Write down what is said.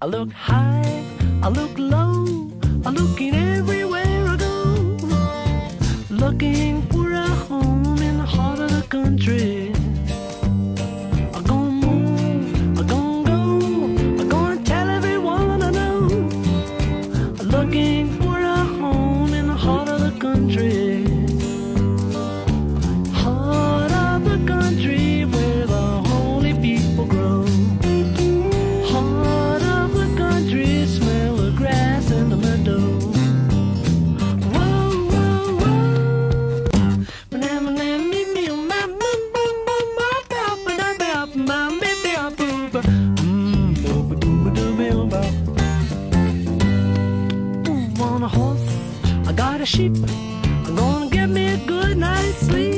I look high, I look low, I'm looking everywhere I go, looking for a home in the heart of the country. I'm gonna move, I'm gonna go, I'm gonna tell everyone I know, looking for a home in the heart of the country. Heart of the country where the holy people grow. Heart of the country, smell the grass in the meadow. Whoa, whoa, whoa. On a horse, I got a sheep. I'm gonna get me a good night's sleep.